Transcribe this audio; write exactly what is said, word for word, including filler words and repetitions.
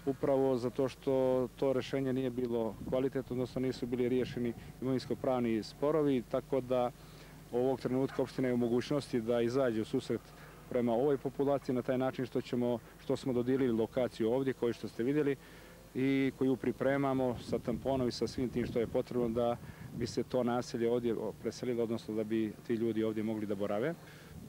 upravo zato što to rešenje nije bilo kvalitetno, odnosno nisu bili riješeni imovinsko-pravni sporovi, tako da ovog trenutka opština je u mogućnosti da izađe u susret prema ovoj populaciji na taj način što ćemo, što smo dodijelili lokaciju ovdje, koju što ste vidjeli, i koju pripremamo sa tamponom i sa svim tim što je potrebno da bi se to naselje ovdje preselilo, odnosno da bi ti ljudi ovdje mogli da borave.